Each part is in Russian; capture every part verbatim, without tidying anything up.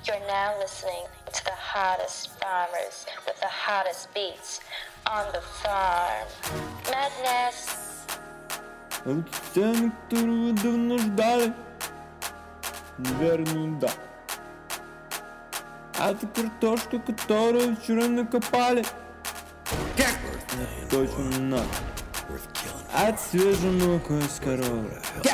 You're now listening to the hottest farmers with the hottest beats on the farm. Madness. Сцены, которую вы давно ждали. Наверное, да. А это картошка, которую вчера накопали. Это точно не надо. А это свежий молоко из коровы.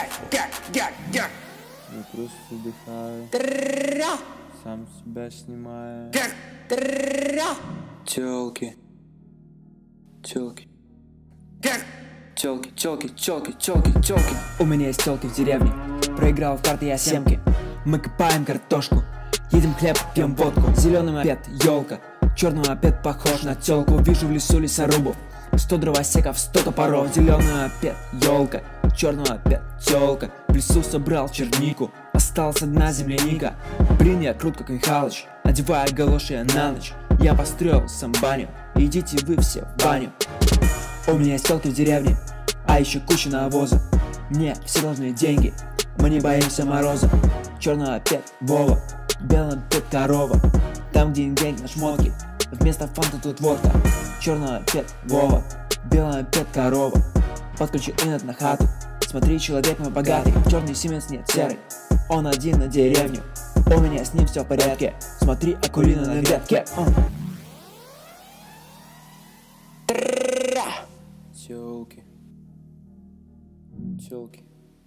Я просто вдыхаю, сам себя снимаю. Тёлки, тёлки, тёлки, тёлки, тёлки, тёлки, тёлки. У меня есть тёлки в деревне. Проиграл в карты я семки. Мы копаем картошку, едим хлеб, пьем водку. Зеленый мопед, елка. Черный мопед похож на тёлку. Вижу в лесу лесорубов, сто дровосеков, сто топоров. Зеленый мопед, елка. Черный мопед, тёлка. В лесу собрал чернику, осталась одна земляника. Блин, я крут как Михалыч, одевая галоши я на ночь. Я построил сам баню, идите вы все в баню. У меня есть тёлки в деревне, а еще куча навоза. Мне все должны деньги, мы не боимся мороза. Черный мопед, Вова, белый мопед, корова. Там где деньги на шмотки, вместо фанта тут водка. Черный мопед, Вова, белый мопед, корова. Подключи инет на хату, смотри, человек мой богатый. Черный Сименс, нет, серый, он один на деревню. У меня с ним все в порядке, смотри, акулина на ветке. Тёлки, тёлки,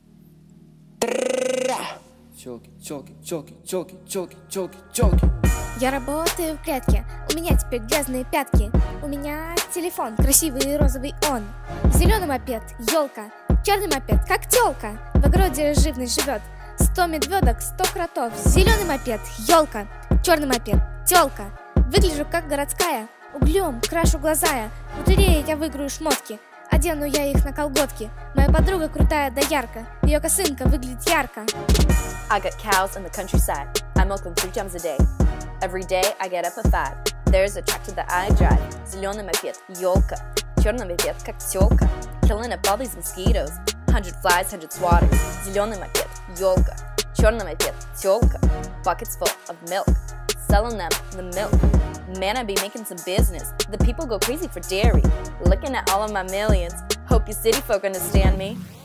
тёлки, тёлки, тёлки, тёлки, тёлки, тёлки, тёлки. Я работаю в клетке, у меня теперь грязные пятки. У меня телефон, красивый розовый он. Зеленый мопед, елка, черный мопед, как тёлка. В огороде живность живет, сто медведок, сто кротов. Зеленый мопед, елка, черный мопед, тёлка. Выгляжу как городская, углем крашу глаза я. В лотерее я выиграю шмотки, одену я их на колготки. Моя подруга крутая да ярко, ее косынка выглядит ярко. I got cows in the countryside, I milk them three times a day. Every day I get up at five, there's a tractor that I drive. Зеленый мопед, елка, черный мопед, как тёлка. Killing up all these mosquitoes, hundred flies, hundred swatters. Зеленый мопед, елка, черный мопед, тёлка. Buckets full of milk, selling them the milk. Man, I be making some business. The people go crazy for dairy. Looking at all of my millions. Hope you city folk understand me.